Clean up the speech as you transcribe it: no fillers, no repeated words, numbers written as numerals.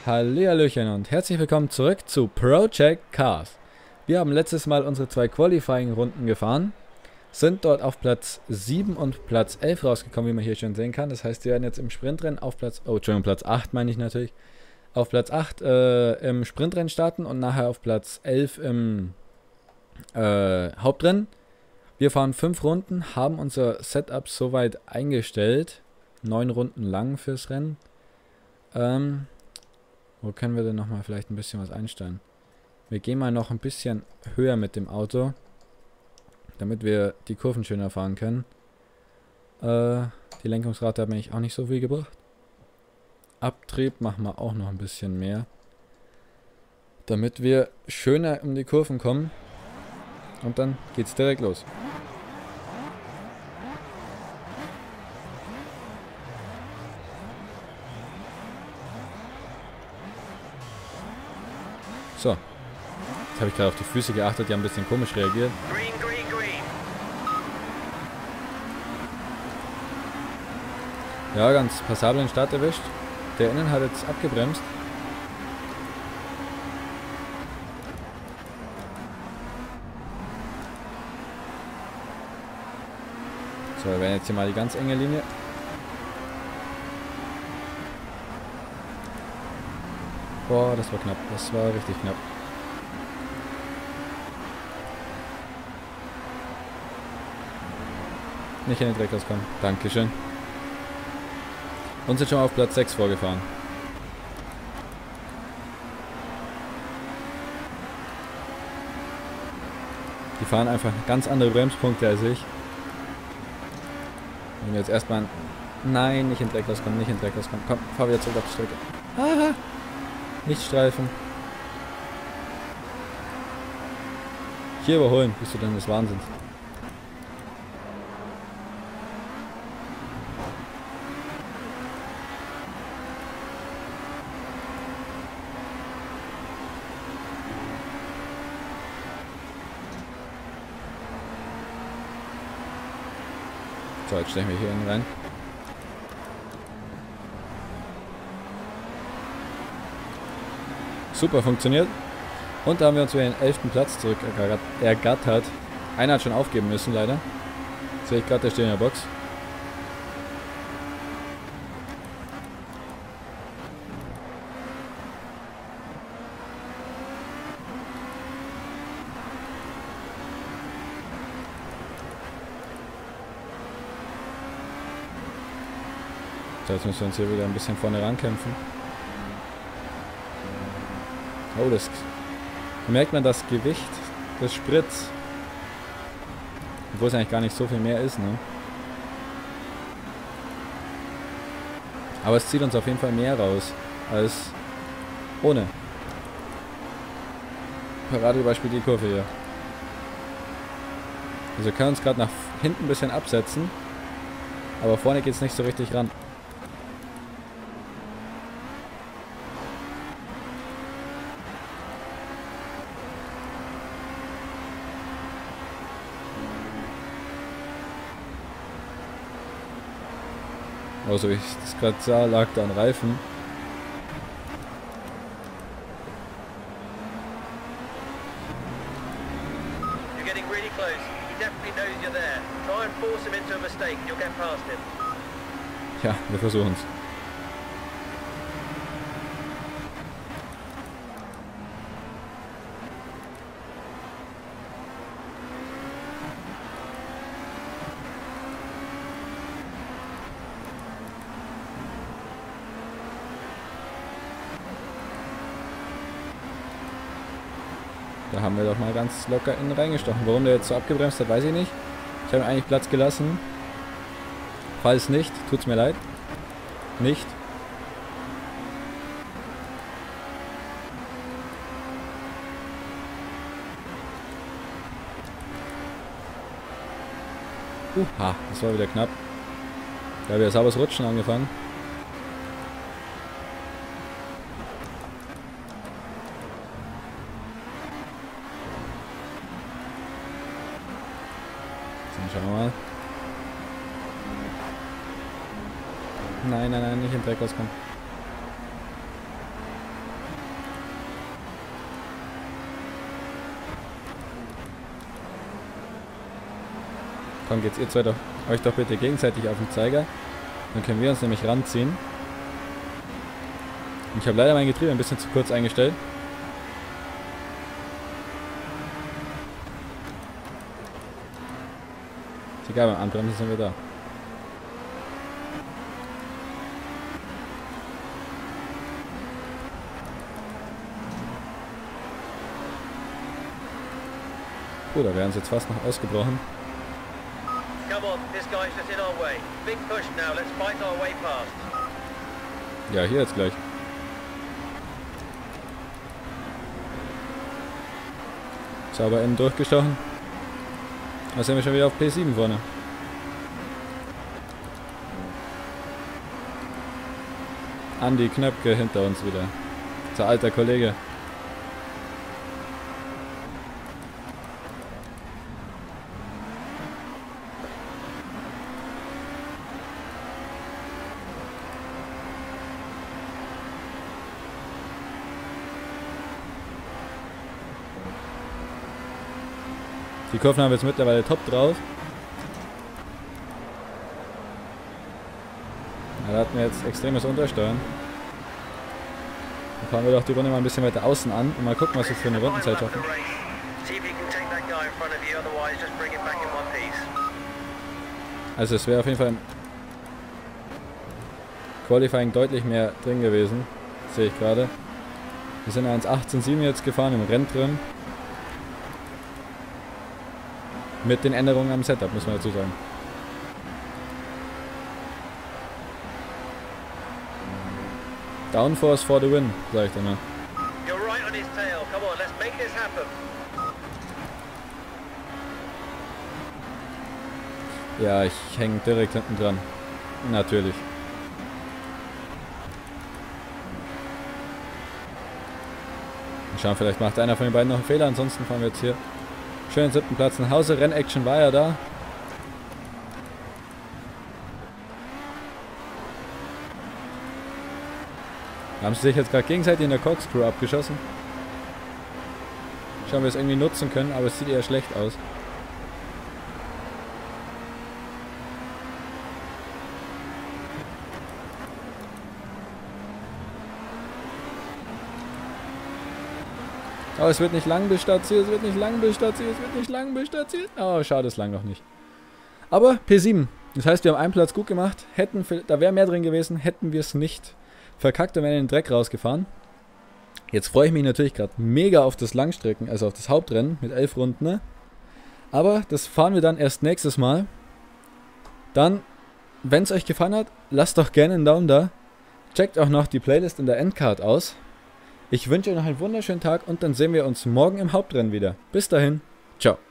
Hallihallöchen und herzlich willkommen zurück zu Project Cars. Wir haben letztes Mal unsere 2 Qualifying-Runden gefahren, sind dort auf Platz 7 und Platz 11 rausgekommen, wie man hier schon sehen kann. Das heißt, wir werden jetzt im Sprintrennen auf Platz 8 meine ich natürlich, auf Platz 8 im Sprintrennen starten und nachher auf Platz 11 im Hauptrennen. Wir fahren 5 Runden, haben unser Setup soweit eingestellt, 9 Runden lang fürs Rennen. Wo können wir denn nochmal vielleicht ein bisschen was einstellen? Wir gehen mal noch ein bisschen höher mit dem Auto, damit wir die Kurven schöner fahren können. Die Lenkungsrate hat mir auch nicht so viel gebracht. Abtrieb machen wir auch noch ein bisschen mehr, damit wir schöner um die Kurven kommen. Und dann geht's direkt los. So, jetzt habe ich gerade auf die Füße geachtet, die haben ein bisschen komisch reagiert. Ja, ganz passablen Start erwischt. Der Innen hat jetzt abgebremst. So, wir werden jetzt hier mal die ganz enge Linie. Boah, das war knapp. Das war richtig knapp. Nicht in den Dreck rauskommen. Dankeschön. Und sind schon mal auf Platz 6 vorgefahren. Die fahren einfach ganz andere Bremspunkte als ich. Wenn wir jetzt erstmal... Nein, nicht in den Dreck rauskommen, nicht in den Dreck rauskommen. Komm, fahr wieder zurück auf die Strecke. Aha! Nicht streifen. Hier überholen, bist du denn des Wahnsinns. So, jetzt stechen wir hier rein. Super funktioniert. Und da haben wir uns wieder den 11. Platz zurück ergattert. Einer hat schon aufgeben müssen, leider. Sehe ich gerade, der steht in der Box. So, jetzt müssen wir uns hier wieder ein bisschen vorne rankämpfen. Oh, das merkt man das Gewicht des Sprits. Obwohl es eigentlich gar nicht so viel mehr ist, ne? Aber es zieht uns auf jeden Fall mehr raus als ohne. Paradebeispiel die Kurve hier. Also wir können uns gerade nach hinten ein bisschen absetzen, aber vorne geht es nicht so richtig ran. Also ich das gerade sah, lag da ein Reifen. Ja, wir versuchen es. Da haben wir doch mal ganz locker innen reingestochen. Warum der jetzt so abgebremst hat, weiß ich nicht. Ich habe ihm eigentlich Platz gelassen. Falls nicht, tut's mir leid. Nicht. Das war wieder knapp. Da habe ich jetzt aber das Rutschen angefangen. Schauen wir mal. Nein, nein, nein, nicht im Dreck rauskommen. Komm, geht's ihr zwei doch, euch doch bitte gegenseitig auf den Zeiger. Dann können wir uns nämlich ranziehen. Und ich habe leider mein Getriebe ein bisschen zu kurz eingestellt. Ist egal, beim Anbremsen sind wir da. Oh, da wären sie jetzt fast noch ausgebrochen. Ja, hier jetzt gleich. Sauber innen durchgestochen. Da sind wir schon wieder auf P7 vorne. Andi Knöpke hinter uns wieder. Unser alter Kollege. Die Kurven haben wir jetzt mittlerweile top drauf. Ja, da hatten wir jetzt extremes Untersteuern. Dann fahren wir doch die Runde mal ein bisschen weiter außen an und mal gucken, was wir für eine Rundenzeit schaffen. Also es wäre auf jeden Fall im Qualifying deutlich mehr drin gewesen. Sehe ich gerade. Wir sind 1.18.7 jetzt gefahren im Renntrim. Mit den Änderungen am Setup, muss man dazu sagen. Downforce for the win, sag ich dann mal. Ja, ich hänge direkt hinten dran. Natürlich. Mal schauen, vielleicht macht einer von den beiden noch einen Fehler, ansonsten fahren wir jetzt hier schön 7. Platz nach Hause. Rennaction war ja da. Haben sie sich jetzt gerade gegenseitig in der Corkscrew abgeschossen. Schauen, ob wir es irgendwie nutzen können, aber es sieht eher schlecht aus. Oh, es wird nicht lang bestatiert, es wird nicht lang bestatiert, es wird nicht lang bestatiert. Oh, schade, es lang noch nicht. Aber P7. Das heißt, wir haben einen Platz gut gemacht. Da wäre mehr drin gewesen, hätten wir es nicht verkackt und wären in den Dreck rausgefahren. Jetzt freue ich mich natürlich gerade mega auf das Langstrecken, also auf das Hauptrennen mit 11 Runden. Ne? Aber das fahren wir dann erst nächstes Mal. Dann, wenn es euch gefallen hat, lasst doch gerne einen Daumen da. Checkt auch noch die Playlist in der Endcard aus. Ich wünsche euch noch einen wunderschönen Tag und dann sehen wir uns morgen im Hauptrennen wieder. Bis dahin, ciao.